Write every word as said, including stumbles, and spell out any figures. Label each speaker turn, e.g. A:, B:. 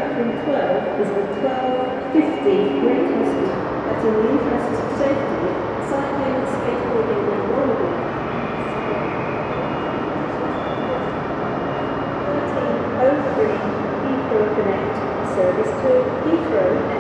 A: platform twelve is the twelve fifty Great Hospital that in the interests of safety, cycling, skateboarding and rollerblading. thirteen oh three Heathrow Connect, service to Heathrow